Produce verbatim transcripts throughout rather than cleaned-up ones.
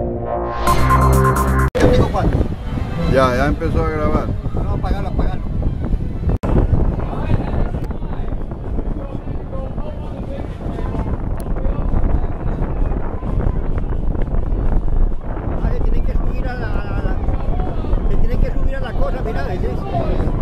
Ya, ya empezó a grabar. No, apagalo, apagalo. Ah, se tienen que subir a la, a la, se tienen que subir a la cosa, mira, es eso.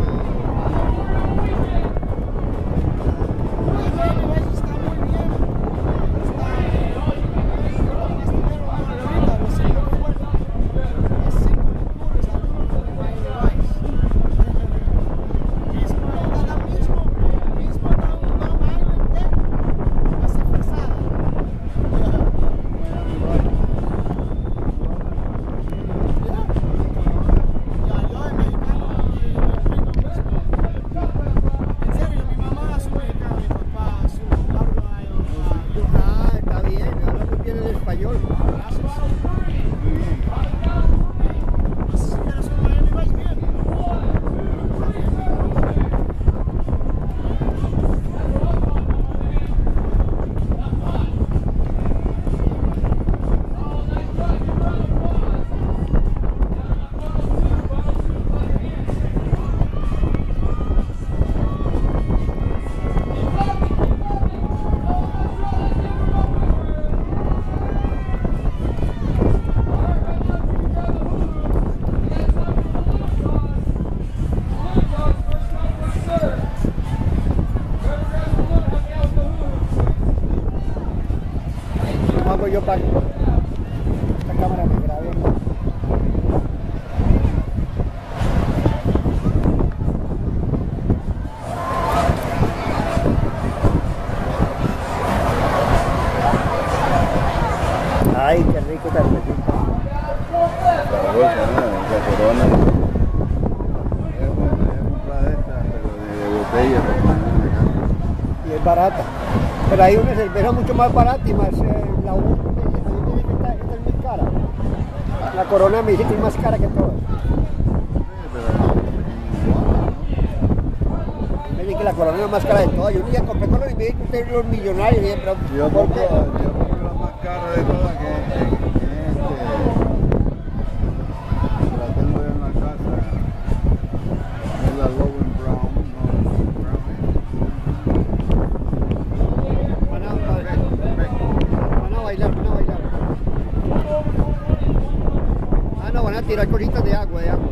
Hago yo para esta cámara me grabe. Ay, qué rico cervecita. Sabrosa, ¿no? La Corona es una ejemplar de esta, pero de botella para poner en la casa. Y es barata. Pero hay una cerveza mucho más barata y más eh, la U me dice que esta, esta es muy cara. La Corona me dice que es más cara que todas. Me dicen que la Corona es la más cara de todas. Yo un día compré con los y me dicen que ustedes los millonarios. Y pero, Yo ¿por compro, qué? yo compro la más cara de todas que es que, que este, la tengo yo en la casa. Es la Logan Brown, no Brown. Van a, van a bailar, van a bailar. Ah, no, van a tirar cositas de agua, de agua.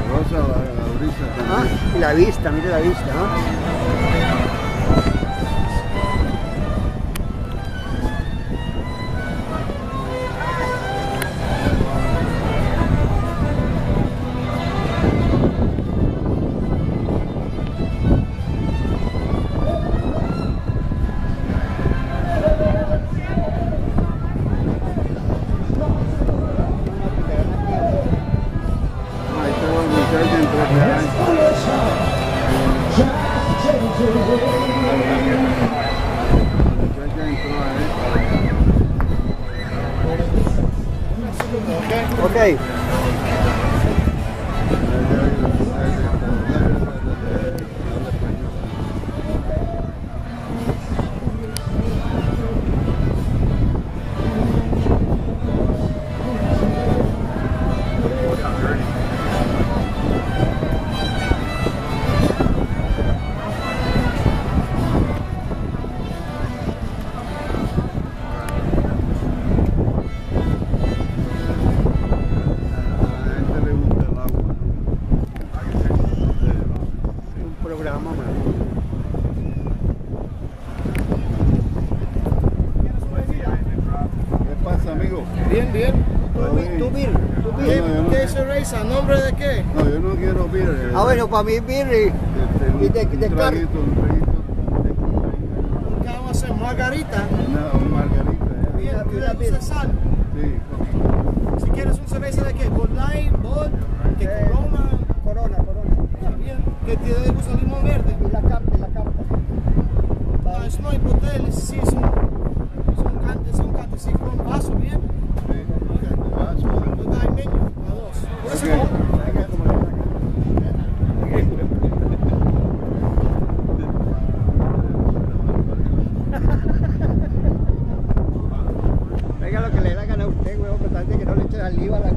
la vista, mire la vista, ¿no? muchacha entró a esta. Ok. Programa, man. ¿Qué pasa, amigo? Bien, bien. Tú, Bill, tú, Bill, tú, ¿Qué, Bill. no, yo no. qué cerveza? ¿A nombre de qué? No, yo no quiero beer. Ah, bueno, para mí, Bill, y, Este, y de, un de carne. traguito, un traguito. ¿Qué vamos a hacer? ¿Margarita? Una, un margarita. ¿eh? Bien, Una- ¿qué una le gusta birra. sal? Sí, Si quieres un cerveza de qué? ¿Bud Light? ¿Bud? ¿Qué Eh, Corona? Corona, corona. Bien. ¿Qué te le gusta limón verde? Y la carta, y la carta. No, es no hay boteles, sí, es un, es un cante, es un cante, sí, con un vaso, bien. sí. Vaso, Bud Light medio, a dos. Por eso Ok. no- Venga, como le da la gana. Venga, lo que le da gana a usted, huevón, con tal de que no le eche saliva a la